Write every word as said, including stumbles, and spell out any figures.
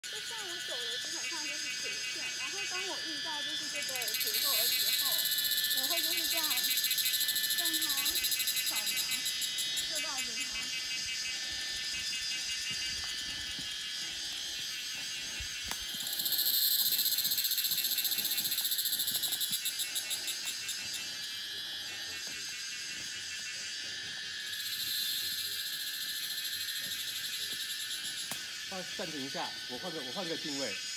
就像我走的基本上就是直线，然后当我遇到就是这个节奏的时候，我会就是这样让它扫描，就绕着它。 啊，暂停一下，我换个我换个定位。